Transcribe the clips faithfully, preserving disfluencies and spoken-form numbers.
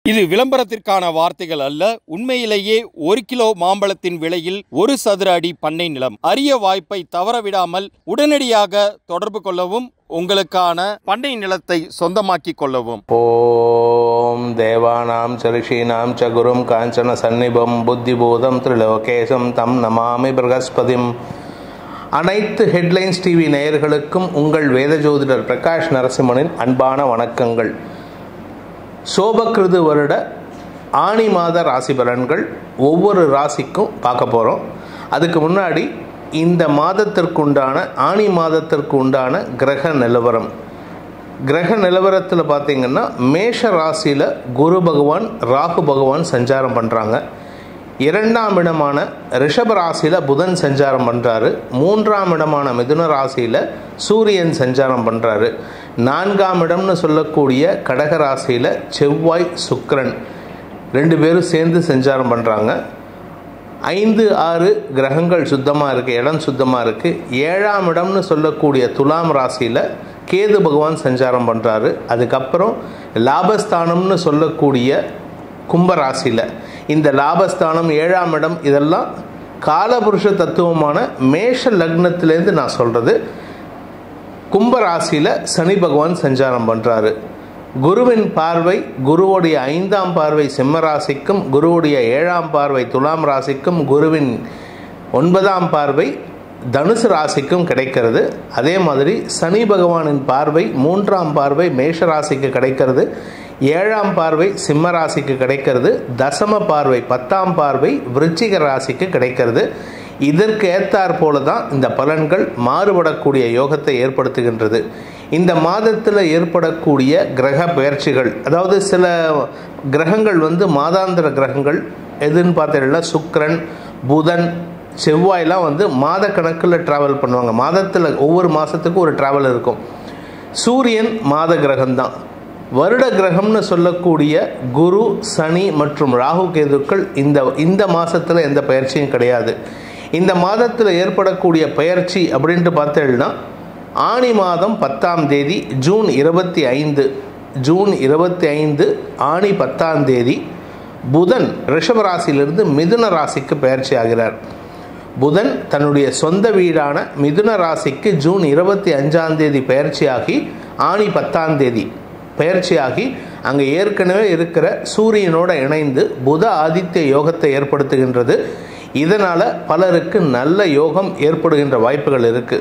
இது விளம்பரத்திற்கான வார்த்தைகள் அல்ல. உண்மையிலேயே ஒரு கிலோ மாம்பழத்தின் விலையில் ஒரு சதுர அடி பண்ணை நிலம். அரிய வாய்ப்பை தவறவிடாமல் உடனடியாக தொடர்பு கொள்ளவும், உங்களுக்கான பண்ணை நிலத்தை சொந்தமாக்கி கொள்ளவும். ஓம் தேவானாம் சரிஷீனாம் ச குரும் காஞ்சன சந்நிபம் புத்திபூதம் திரிலோகேசம் தம் நமாமி பிரகஸ்பதிம். அனைத்து ஹெட்லைன்ஸ் டிவி நேயர்களுக்கும் உங்கள் வேத ஜோதிடர் பிரகாஷ் நரசிம்மனின் அன்பான வணக்கங்கள். சோபகிருது வருட ஆணி மாத ராசி பலன்கள் ஒவ்வொரு ராசிக்கும் பார்க்க போகிறோம். அதுக்கு முன்னாடி இந்த மாதத்திற்குண்டான ஆணி மாதத்திற்கு உண்டான கிரக நிலவரம். கிரக நிலவரத்தில் பார்த்திங்கன்னா மேஷ ராசியில் குரு பகவான் ராகு பகவான் சஞ்சாரம் பண்ணுறாங்க. இரண்டாம் இடமான ரிஷப ராசியில் புதன் சஞ்சாரம் பண்ணுறாரு. மூன்றாம் இடமான மிதுன ராசியில் சூரியன் சஞ்சாரம் பண்ணுறாரு. நான்காம் இடம்னு சொல்லக்கூடிய கடக ராசியில் செவ்வாய் சுக்கிரன் ரெண்டு பேரும் சேர்ந்து சஞ்சாரம் பண்ணுறாங்க. ஐந்து ஆறு கிரகங்கள் சுத்தமாக இருக்குது, இடம் சுத்தமாக இருக்குது. ஏழாம் இடம்னு சொல்லக்கூடிய துலாம் ராசியில் கேது பகவான் சஞ்சாரம் பண்ணுறாரு. அதுக்கப்புறம் லாபஸ்தானம்னு சொல்லக்கூடிய கும்பராசியில் இந்த லாபஸ்தானம் ஏழாம் இடம் இதெல்லாம் காலபுருஷ தத்துவமான மேஷ லக்னத்திலேருந்து நான் சொல்கிறது. கும்பராசியில் சனி பகவான் சஞ்சாரம் பண்ணுறாரு. குருவின் பார்வை குருவுடைய ஐந்தாம் பார்வை சிம்ம ராசிக்கும், குருவுடைய ஏழாம் பார்வை துலாம் ராசிக்கும், குருவின் ஒன்பதாம் பார்வை தனுசு ராசிக்கும் கிடைக்கிறது. அதே மாதிரி சனி பகவானின் பார்வை மூன்றாம் பார்வை மேஷ ராசிக்கு கிடைக்கிறது. ஏழாம் பார்வை சிம்ம ராசிக்கு கிடைக்கிறது. தசம பார்வை பத்தாம் பார்வை விருச்சிக ராசிக்கு கிடைக்கிறது. இதற்கு ஏற்றாற் போல தான் இந்த பலன்கள் மாறுபடக்கூடிய யோகத்தை ஏற்படுத்துகின்றது. இந்த மாதத்தில் ஏற்படக்கூடிய கிரக பெயர்ச்சிகள், அதாவது சில கிரகங்கள் வந்து மாதாந்திர கிரகங்கள் எதுன்னு பார்த்தீங்கன்னா சுக்கிரன் புதன் செவ்வாயெல்லாம் வந்து மாத கணக்கில் ட்ராவல் பண்ணுவாங்க. மாதத்தில் ஒவ்வொரு மாதத்துக்கும் ஒரு ட்ராவல் இருக்கும். சூரியன் மாத கிரகம்தான். வருட கிரகம்னு சொல்லக்கூடிய குரு சனி மற்றும் ராகு கேதுக்கள் இந்த இந்த மாதத்தில் எந்த பயிற்சியும் கிடையாது. இந்த மாதத்தில் ஏற்படக்கூடிய பயிற்சி அப்படின்ட்டு பார்த்தீங்கன்னா ஆணி மாதம் பத்தாம் தேதி ஜூன் இருபத்தி ஐந்து ஜூன் இருபத்தி ஐந்து ஆணி பத்தாம் தேதி புதன் ரிஷப ராசியிலிருந்து மிதுன ராசிக்கு பயிற்சி ஆகிறார். புதன் தன்னுடைய சொந்த வீடான மிதுன ராசிக்கு ஜூன் இருபத்தி அஞ்சாம் தேதி பயிற்சியாகி ஆணி பத்தாம் தேதி பயிற்சியாகி அங்கே ஏற்கனவே இருக்கிற சூரியனோடு இணைந்து புத ஆதித்ய யோகத்தை ஏற்படுத்துகின்றது. இதனால் பலருக்கு நல்ல யோகம் ஏற்படுகின்ற வாய்ப்புகள் இருக்குது.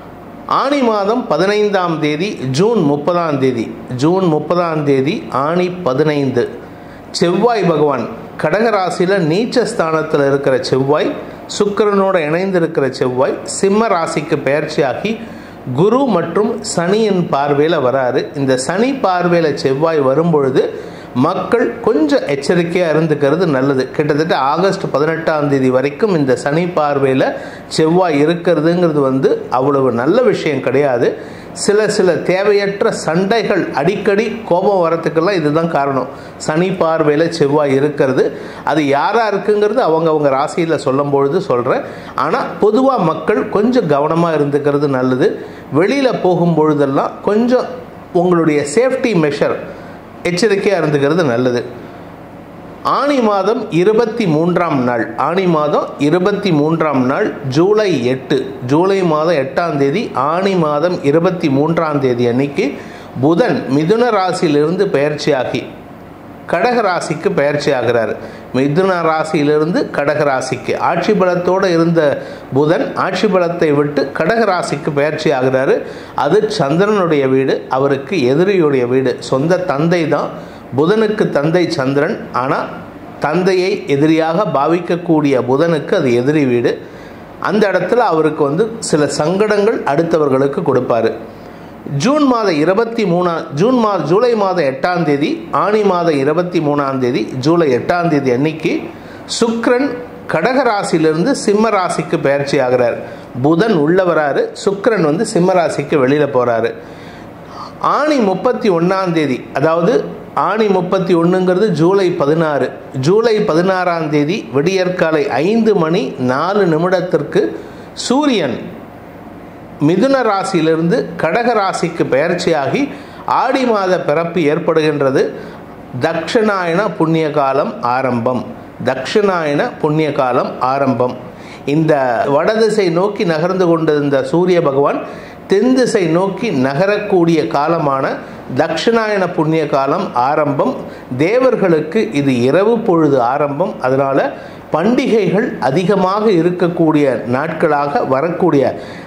ஆணி மாதம் பதினைந்தாம் தேதி ஜூன் முப்பதாம் தேதி ஜூன் முப்பதாம் தேதி ஆணி பதினைந்து செவ்வாய் பகவான் கடகராசியில் நீச்ச ஸ்தானத்தில் இருக்கிற செவ்வாய் சுக்கிரனோடு இணைந்திருக்கிற செவ்வாய் சிம்ம ராசிக்கு பயிற்சியாகி குரு மற்றும் சனியின் பார்வையில் வராரு. இந்த சனி பார்வையில் செவ்வாய் வரும்பொழுது மக்கள் கொஞ்சம் எச்சரிக்கையாக இருந்துக்கிறது நல்லது. கிட்டத்தட்ட ஆகஸ்ட் பதினெட்டாம் தேதி வரைக்கும் இந்த சனி பார்வையில் செவ்வாய் இருக்கிறதுங்கிறது வந்து அவ்வளவு நல்ல விஷயம் கிடையாது. சில சில தேவையற்ற சண்டைகள் அடிக்கடி கோபம் வரத்துக்கெல்லாம் இதுதான் காரணம். சனி பார்வையில் செவ்வாய் இருக்கிறது. அது யாராக இருக்குங்கிறது அவங்க அவங்க ராசியில் சொல்லும் பொழுது சொல்கிறேன். ஆனால் பொதுவாக மக்கள் கொஞ்சம் கவனமாக இருந்துக்கிறது நல்லது. வெளியில் போகும் பொழுதெல்லாம் கொஞ்சம் உங்களுடைய சேஃப்டி மெஷர் எச்சரிக்கையாக இருந்துக்கிறது நல்லது. ஆணி மாதம் இருபத்தி மூன்றாம் நாள் ஆணி மாதம் இருபத்தி மூன்றாம் நாள் ஜூலை எட்டு ஜூலை மாதம் எட்டாம் தேதி ஆணி மாதம் இருபத்தி மூன்றாம் தேதி அன்னைக்கு புதன் மிதுன ராசியிலிருந்து பெயர்ச்சியாகி கடக ராசிக்கு பெயர்ச்சி ஆகிறார். மிதுன ராசியிலிருந்து கடக ராசிக்கு ஆட்சி பலத்தோடு இருந்த புதன் ஆட்சி பலத்தை விட்டு கடக ராசிக்கு பெயர்ச்சி ஆகிறாரு. அது சந்திரனுடைய வீடு, அவருக்கு எதிரியுடைய வீடு. சொந்த தந்தை தான் புதனுக்கு தந்தை சந்திரன். ஆனால் தந்தையை எதிரியாக பாவிக்கக்கூடிய புதனுக்கு அது எதிரி வீடு. அந்த இடத்துல அவருக்கு வந்து சில சங்கடங்கள் அடுத்தவர்களுக்கு கொடுப்பாரு. ஜூன் மாத இருபத்தி மூணாம் ஜூன் மா ஜூலை மாதம் எட்டாம் தேதி ஆணி மாதம் இருபத்தி மூணாம் தேதி ஜூலை எட்டாம் தேதி அன்னைக்கு சுக்கிரன் கடக ராசியிலிருந்து சிம்ம ராசிக்கு பயிற்சி ஆகிறார். புதன் உள்ள வராரு, சுக்கிரன் வந்து சிம்ம ராசிக்கு வெளியில் போகிறாரு. ஆணி முப்பத்தி ஒன்றாம் தேதி, அதாவது ஆணி முப்பத்தி ஒன்றுங்கிறது ஜூலை பதினாறு ஜூலை பதினாறாம் தேதி விடியற்காலை ஐந்து மணி நாலு நிமிடத்திற்கு சூரியன் மிதுன ராசியிலிருந்து கடக ராசிக்கு பெயர்ச்சியாகி ஆடி மாத பிறப்பு ஏற்படுகின்றது. தக்ஷணாயன புண்ணிய காலம் ஆரம்பம். தக்ஷணாயன புண்ணிய காலம் ஆரம்பம். இந்த வடதிசை நோக்கி நகர்ந்து கொண்டிருந்த சூரிய பகவான் தென் திசை நோக்கி நகரக்கூடிய காலமான தக்ஷணாயன புண்ணிய காலம் ஆரம்பம். தேவர்களுக்கு இது இரவு பொழுது ஆரம்பம். அதனால் பண்டிகைகள் அதிகமாக இருக்கக்கூடிய நாட்களாக வரக்கூடிய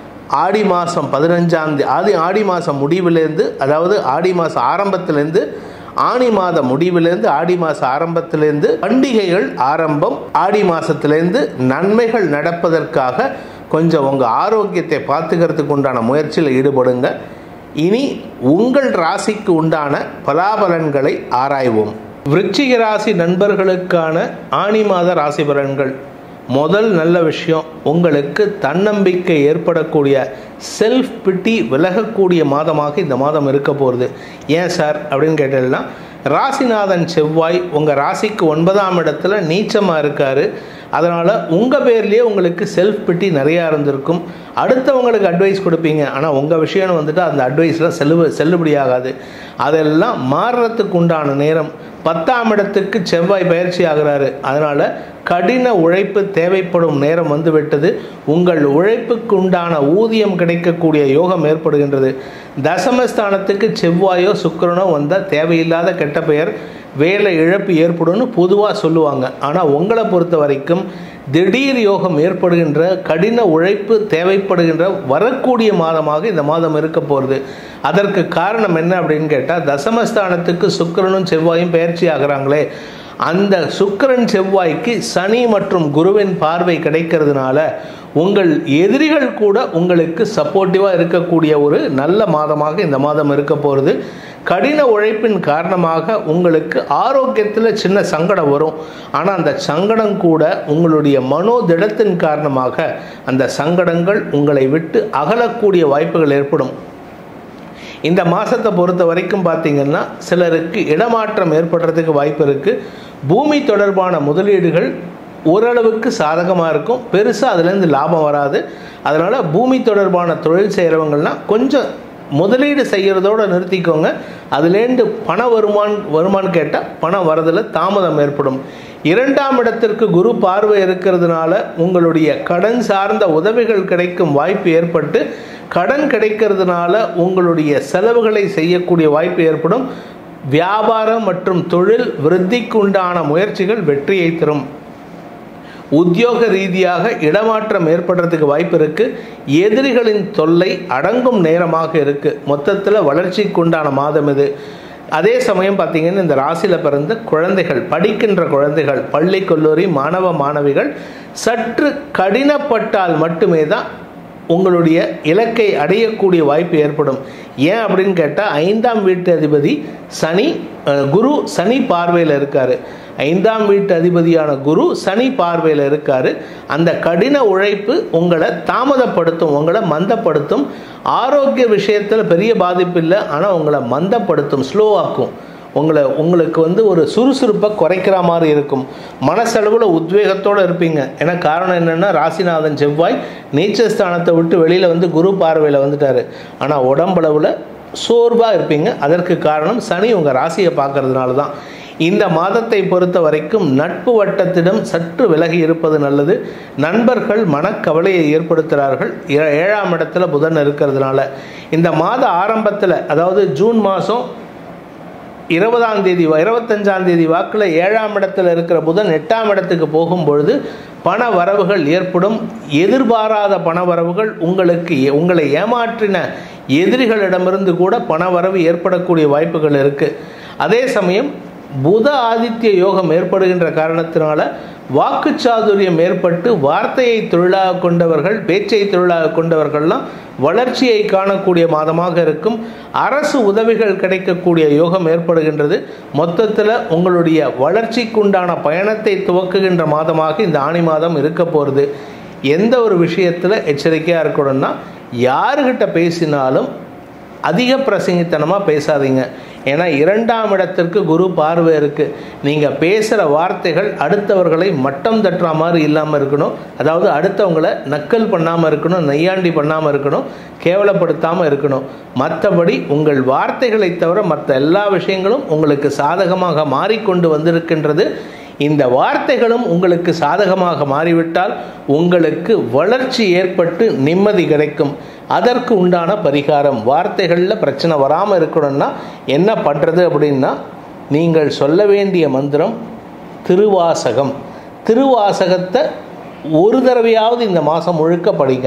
ஆடி மாதம் பதினஞ்சாம் தேதி ஆதி ஆடி மாதம் முடிவிலேருந்து, அதாவது ஆடி மாதம் ஆரம்பத்திலேருந்து ஆணி மாத முடிவிலேருந்து ஆடி மாதம் ஆரம்பத்திலேருந்து பண்டிகைகள் ஆரம்பம். ஆடி மாதத்துலேருந்து நன்மைகள் நடப்பதற்காக கொஞ்சம் உங்கள் ஆரோக்கியத்தை பார்த்துக்கிறதுக்கு உண்டான முயற்சியில் ஈடுபடுங்க. இனி உங்கள் ராசிக்கு உண்டான பலாபலன்களை ஆராய்வோம். விருச்சிக ராசி நண்பர்களுக்கான ஆணி மாத ராசி பலன்கள். முதல் நல்ல விஷயம், உங்களுக்கு தன்னம்பிக்கை ஏற்படக்கூடிய செல்ஃப் பிட்டி விலகக்கூடிய மாதமாக இந்த மாதம் இருக்க போகிறது. ஏன் சார் அப்படின்னு கேட்டீங்கன்னா, ராசிநாதன் செவ்வாய் உங்கள் ராசிக்கு ஒன்பதாம் இடத்துல நீச்சமாக இருக்கார். அதனால் உங்கள் பேர்லேயே உங்களுக்கு செல்ஃப் பிட்டி நிறையா இருந்திருக்கும். அடுத்தவங்களுக்கு அட்வைஸ் கொடுப்பீங்க, ஆனால் உங்கள் விஷயம்னு வந்துட்டு அந்த அட்வைஸ்லாம் செல்லு செல்லுபடியாகாது. அதெல்லாம் மாறுறதுக்கு உண்டான நேரம். பத்தாம் இடத்துக்கு செவ்வாய் பயிற்சி ஆகிறாரு. அதனால் கடின உழைப்பு தேவைப்படும் நேரம் வந்துவிட்டது. உங்கள் உழைப்புக்கு உண்டான ஊதியம் கிடைக்கக்கூடிய யோகம் ஏற்படுகின்றது. தசமஸ்தானத்துக்கு செவ்வாயோ சுக்கிரனோ வந்தால் தேவையில்லாத கெட்ட பெயர், வேலை இழப்பு ஏற்படும்னு பொதுவாக சொல்லுவாங்க. ஆனால் உங்களை பொறுத்த வரைக்கும் திடீர் யோகம் ஏற்படுகின்ற, கடின உழைப்பு தேவைப்படுகின்ற வரக்கூடிய மாதமாக இந்த மாதம் இருக்க போகிறது. அதற்கு காரணம் என்ன அப்படின்னு கேட்டால், தசமஸ்தானத்துக்கு சுக்கிரனும் செவ்வாயும் பயிற்சி ஆகிறாங்களே, அந்த சுக்கிரன் செவ்வாய்க்கு சனி மற்றும் குருவின் பார்வை கிடைக்கிறதுனால உங்கள் எதிரிகள் கூட உங்களுக்கு சப்போர்ட்டிவாக இருக்கக்கூடிய ஒரு நல்ல மாதமாக இந்த மாதம் இருக்க போகிறது. கடின உழைப்பின் காரணமாக உங்களுக்கு ஆரோக்கியத்தில் சின்ன சங்கடம் வரும். ஆனால் அந்த சங்கடம் கூட உங்களுடைய மனோதிடத்தின் காரணமாக அந்த சங்கடங்கள் உங்களை விட்டு அகலக்கூடிய வாய்ப்புகள் ஏற்படும். இந்த மாதத்தை பொறுத்த வரைக்கும் பார்த்தீங்கன்னா, சிலருக்கு இடமாற்றம் ஏற்படுறதுக்கு வாய்ப்பு இருக்குது. பூமி தொடர்பான முதலீடுகள் ஓரளவுக்கு சாதகமாக இருக்கும். பெருசாக அதுலேருந்து லாபம் வராது. அதனால் பூமி தொடர்பான தொழில் செய்கிறவங்கள்லாம் கொஞ்சம் முதலீடு செய்கிறதோடு நிறுத்திக்கோங்க. அதுலேருந்து பண வருமான் வருமானு கேட்டால் பணம் வரதில் தாமதம் ஏற்படும். இரண்டாம் இடத்திற்கு குரு பார்வை இருக்கிறதுனால உங்களுடைய கடன் சார்ந்த உதவிகள் கிடைக்கும் வாய்ப்பு ஏற்பட்டு, கடன் கிடைக்கிறதுனால உங்களுடைய செலவுகளை செய்யக்கூடிய வாய்ப்பு ஏற்படும். வியாபாரம் மற்றும் தொழில் விருத்திக்கு உண்டான முயற்சிகள் வெற்றியை தரும். உத்தியோக ரீதியாக இடமாற்றம் ஏற்படுறதுக்கு வாய்ப்பு இருக்குது. எதிரிகளின் தொல்லை அடங்கும் நேரமாக இருக்குது. மொத்தத்தில் வளர்ச்சிக்கு உண்டான மாதம் இது. அதே சமயம் பார்த்தீங்கன்னா, இந்த ராசியில் பிறந்த குழந்தைகள், படிக்கின்ற குழந்தைகள், பள்ளி கல்லூரி மாணவ மாணவிகள் சற்று கடினப்பட்டால் மட்டுமே தான் உங்களுடைய இலக்கை அடையக்கூடிய வாய்ப்பு ஏற்படும். ஏன் அப்படின்னு கேட்டால், ஐந்தாம் வீட்டு அதிபதி சனி, குரு சனி பார்வையில் இருக்கார். ஐந்தாம் வீட்டு அதிபதியான குரு சனி பார்வையில் இருக்கார். அந்த கடின உழைப்பு உங்களை தாமதப்படுத்தும், உங்களை மந்தப்படுத்தும். ஆரோக்கிய விஷயத்தில் பெரிய பாதிப்பு இல்லை, ஆனால் உங்களை மந்தப்படுத்தும், ஸ்லோவாக்கும். உங்களை உங்களுக்கு வந்து ஒரு சுறுசுறுப்பை குறைக்கிற மாதிரி இருக்கும். மனசளவில் உத்வேகத்தோடு இருப்பீங்க. ஏன்னா காரணம் என்னென்னா, ராசிநாதன் செவ்வாய் நீச்சஸ்தானத்தை விட்டு வெளியில் வந்து குரு பார்வையில் வந்துட்டார். ஆனால் உடம்பளவில் சோர்வாக இருப்பீங்க. அதற்கு காரணம் சனி உங்கள் ராசியை பார்க்கறதுனால தான். இந்த மாதத்தை பொறுத்த வரைக்கும் நட்பு வட்டத்திடம் சற்று விலகி இருப்பது நல்லது. நண்பர்கள் மனக்கவலையை ஏற்படுத்துகிறார்கள். ஏழாம் இடத்துல புதன் இருக்கிறதுனால இந்த மாத ஆரம்பத்தில், அதாவது ஜூன் மாதம் இருபதாம் தேதி இருபத்தஞ்சாம் தேதி வாக்கில் ஏழாம் இடத்துல இருக்கிற புதன் எட்டாம் இடத்துக்கு போகும்பொழுது பண வரவுகள் ஏற்படும். எதிர்பாராத பண வரவுகள், உங்களுக்கு உங்களை ஏமாற்றின எதிரிகளிடமிருந்து கூட பண வரவு ஏற்படக்கூடிய வாய்ப்புகள் இருக்குது. அதே சமயம் புத ஆதித்ய யோகம் ஏற்படுகின்ற காரணத்தினால வாக்குச்சாதுரியம் ஏற்பட்டு வார்த்தையை தொழிலாக கொண்டவர்கள், பேச்சை தொழிலாக கொண்டவர்கள்லாம் வளர்ச்சியை காணக்கூடிய மாதமாக இருக்கும். அரசு உதவிகள் கிடைக்கக்கூடிய யோகம் ஏற்படுகின்றது. மொத்தத்தில் உங்களுடைய வளர்ச்சிக்குண்டான பயணத்தை துவக்குகின்ற மாதமாக இந்த ஆணி மாதம் இருக்க போகிறது. எந்த ஒரு விஷயத்தில் எச்சரிக்கையாக இருக்கணும்னா, யாருக்கிட்ட பேசினாலும் அதிக பிரசங்கித்தனமாக பேசாதீங்க. ஏன்னா இரண்டாம் இடத்திற்கு குரு பார்வை இருக்குது. நீங்கள் பேசுகிற வார்த்தைகள் அடுத்தவர்களை மட்டம் தட்டுற மாதிரி இல்லாமல் இருக்கணும். அதாவது அடுத்தவங்களை நக்கல் பண்ணாமல் இருக்கணும், நையாண்டி பண்ணாமல் இருக்கணும், கேவலப்படுத்தாமல் இருக்கணும். மற்றபடி உங்கள் வார்த்தைகளை தவிர மற்ற எல்லா விஷயங்களும் உங்களுக்கு சாதகமாக மாறிக்கொண்டு வந்திருக்கின்றது. இந்த வார்த்தைகளும் உங்களுக்கு சாதகமாக மாறிவிட்டால் உங்களுக்கு வளர்ச்சி ஏற்பட்டு நிம்மதி கிடைக்கும். அதற்கு உண்டான பரிகாரம், வார்த்தைகளில் பிரச்சனை வராமல் இருக்கணும்னா என்ன பண்ணுறது அப்படின்னா, நீங்கள் சொல்ல வேண்டிய மந்திரம் திருவாசகம். திருவாசகத்தை ஒரு தடவையாவது இந்த மாதம் முழுக்க படிங்க.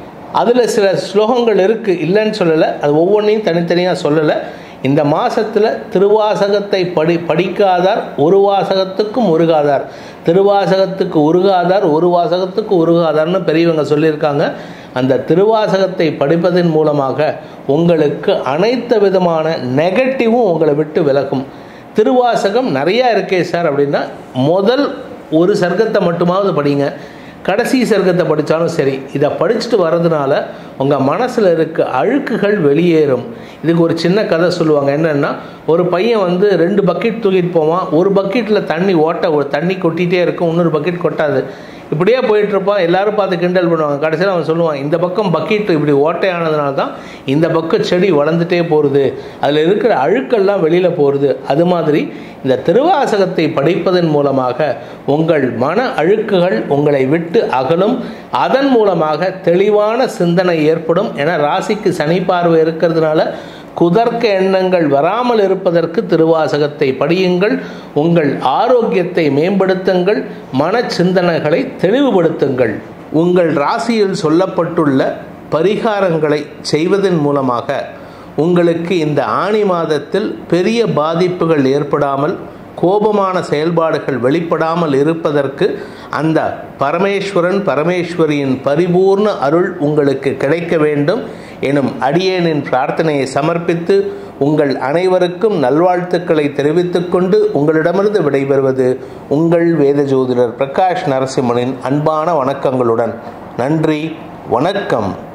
அதில் சில ஸ்லோகங்கள் இருக்குது, இல்லைன்னு சொல்லலை, அது ஒவ்வொன்றையும் தனித்தனியாக சொல்லலை. இந்த மாதத்தில் திருவாசகத்தை படி படிக்காதார் ஒரு வாசகத்துக்கும் உருகாதார், திருவாசகத்துக்கு உருகாதார் ஒரு வாசகத்துக்கு உருகாதார்னு பெரியவங்க சொல்லியிருக்காங்க. அந்த திருவாசகத்தை படிப்பதன் மூலமாக உங்களுக்கு அனைத்து விதமான நெகட்டிவும் உங்களை விட்டு விலகும். திருவாசகம் நிறையா இருக்கே சார் அப்படின்னா, முதல் ஒரு சர்க்கத்தை மட்டுமாவது படிங்க. கடைசி சர்க்கத்தை படித்தாலும் சரி, இதை படிச்சுட்டு வர்றதுனால உங்கள் மனசில் இருக்க அழுக்குகள் வெளியேறும். இதுக்கு ஒரு சின்ன கதை சொல்லுவாங்க. என்னென்னா, ஒரு பையன் வந்து ரெண்டு பக்கெட் தூக்கிட்டு போவான். ஒரு பக்கெட்டில் தண்ணி ஓட்ட ஒரு தண்ணி கொட்டிகிட்டே இருக்கும், இன்னொரு பக்கெட் கொட்டாது. இப்படியே போயிட்டுருப்பான். எல்லோரும் பார்த்து கிண்டல் பண்ணுவாங்க. கடைசியில் அவன் சொல்லுவான், இந்த பக்கம் பக்கெட் இப்படி ஓட்டையானதுனால தான் இந்த பக்கம் செடி வளர்ந்துட்டே போகிறது, அதில் இருக்கிற அழுக்கெல்லாம் வெளியில் போகிறது. அது மாதிரி இந்த திருவாசகத்தை படிப்பதன் மூலமாக உங்கள் மன அழுக்குகள் உங்களை விட்டு அகலும். அதன் மூலமாக தெளிவான சிந்தனை ஏற்படும். என ராசிக்கு சனி பார்வை இருக்கிறதுனால குதர்க்க எண்ணங்கள் வராமல் இருப்பதற்கு திருவாசகத்தை படியுங்கள். உங்கள் ஆரோக்கியத்தை மேம்படுத்துங்கள், மன சிந்தனைகளை தெளிவுபடுத்துங்கள். உங்கள் ராசியில் சொல்லப்பட்டுள்ள பரிகாரங்களை செய்வதன் மூலமாக உங்களுக்கு இந்த ஆனி மாதத்தில் பெரிய பாதிப்புகள் ஏற்படாமல், கோபமான செயல்பாடுகள் வெளிப்படாமல் இருப்பதற்கு அந்த பரமேஸ்வரன் பரமேஸ்வரியின் பரிபூர்ண அருள் உங்களுக்கு கிடைக்க வேண்டும் எனும் அடியேனின் பிரார்த்தனையை சமர்ப்பித்து உங்கள் அனைவருக்கும் நல்வாழ்த்துக்களை தெரிவித்துக் கொண்டு உங்களிடமிருந்து விடைபெறுவது உங்கள் வேத ஜோதிடர் பிரகாஷ் நரசிம்மனின் அன்பான வணக்கங்களுடன். நன்றி, வணக்கம்.